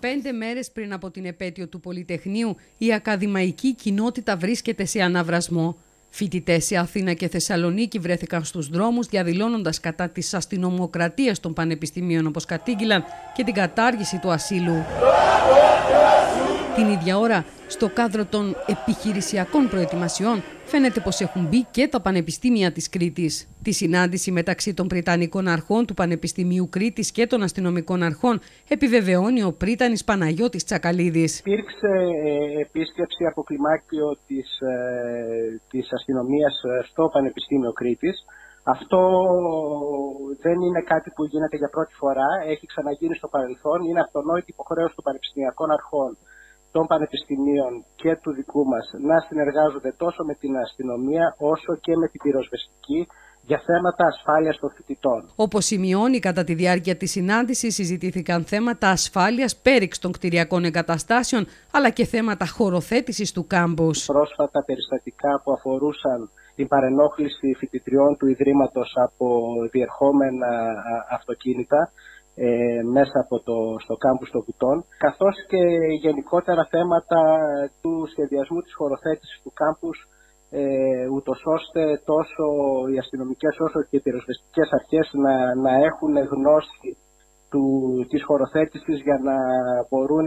5 μέρες πριν από την επέτειο του Πολυτεχνείου, η ακαδημαϊκή κοινότητα βρίσκεται σε αναβρασμό. Φοιτητές σε Αθήνα και Θεσσαλονίκη βρέθηκαν στους δρόμους διαδηλώνοντας κατά της αστυνομοκρατίας των πανεπιστημίων, όπως κατήγγειλαν, και την κατάργηση του ασύλου. Την ίδια ώρα, στο κάδρο των επιχειρησιακών προετοιμασιών, φαίνεται πως έχουν μπει και τα πανεπιστήμια της Κρήτης. Τη συνάντηση μεταξύ των Πριτανικών Αρχών του Πανεπιστημίου Κρήτης και των αστυνομικών αρχών επιβεβαιώνει ο Πρίτανης Παναγιώτης Τσακαλίδης. Υπήρξε επίσκεψη από κλιμάκιο της αστυνομίας στο Πανεπιστήμιο Κρήτης. Αυτό δεν είναι κάτι που γίνεται για πρώτη φορά, έχει ξαναγίνει στο παρελθόν, είναι αυτονόητη υποχρέωση των πανεπιστημιακών αρχών, των πανεπιστημίων και του δικού μας να συνεργάζονται τόσο με την αστυνομία όσο και με την πυροσβεστική για θέματα ασφάλειας των φοιτητών. Όπως σημειώνει, κατά τη διάρκεια της συνάντησης συζητήθηκαν θέματα ασφάλειας πέριξ των κτηριακών εγκαταστάσεων, αλλά και θέματα χωροθέτησης του κάμπους. Πρόσφατα περιστατικά που αφορούσαν την παρενόχληση φοιτητριών του Ιδρύματος από διερχόμενα αυτοκίνητα μέσα από στο κάμπους των Βουτών, καθώς και γενικότερα θέματα του σχεδιασμού της χωροθέτησης του κάμπους, ούτως ώστε τόσο οι αστυνομικές όσο και οι πυροσβεστικές αρχές να έχουν γνώση της χωροθέτησης για να μπορούν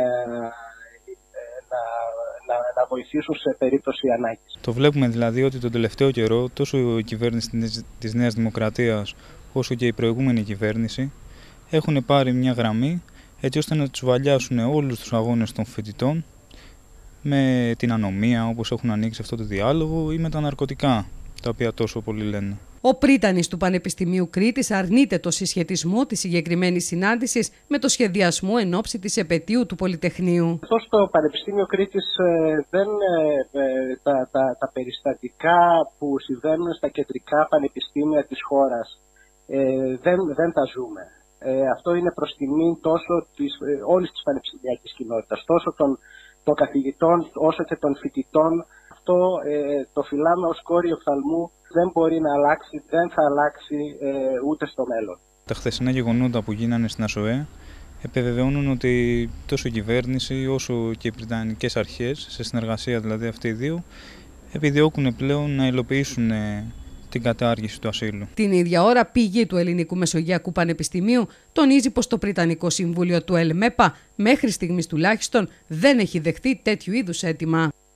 να βοηθήσουν σε περίπτωση ανάγκης. Το βλέπουμε δηλαδή ότι τον τελευταίο καιρό τόσο η κυβέρνηση της Νέας Δημοκρατίας όσο και η προηγούμενη κυβέρνηση έχουν πάρει μια γραμμή έτσι ώστε να τους βαλιάσουν όλους τους αγώνες των φοιτητών με την ανομία, όπως έχουν ανοίξει αυτό το διάλογο, ή με τα ναρκωτικά, τα οποία τόσο πολύ λένε. Ο Πρίτανης του Πανεπιστημίου Κρήτης αρνείται το συσχετισμό της συγκεκριμένης συνάντησης με το σχεδιασμό εν ώψη της επετείου του Πολυτεχνείου. Αυτό στο Πανεπιστήμιο Κρήτης τα περιστατικά που συμβαίνουν στα κεντρικά πανεπιστήμια της χώρας δεν τα ζούμε. Αυτό είναι προς τιμή τόσο όλης της πανεπιστημιακής κοινότητας, τόσο των καθηγητών όσο και των φοιτητών. Αυτό το φυλάμε ως κόρη οφθαλμού, δεν μπορεί να αλλάξει, δεν θα αλλάξει ούτε στο μέλλον. Τα χθεσινά γεγονότα που γίνανε στην ΑΣΟΕ επιβεβαιώνουν ότι τόσο η κυβέρνηση όσο και οι Πριτανικές αρχές, σε συνεργασία δηλαδή αυτοί οι δύο, επιδιώκουν πλέον να υλοποιήσουν την κατάργηση του ασύλου. Την ίδια ώρα, πηγή του Ελληνικού Μεσογειακού Πανεπιστημίου τονίζει πως το Πριτανικό Συμβούλιο του ΕΛΜΕΠΑ μέχρι στιγμής τουλάχιστον δεν έχει δεχτεί τέτοιου είδους αίτημα.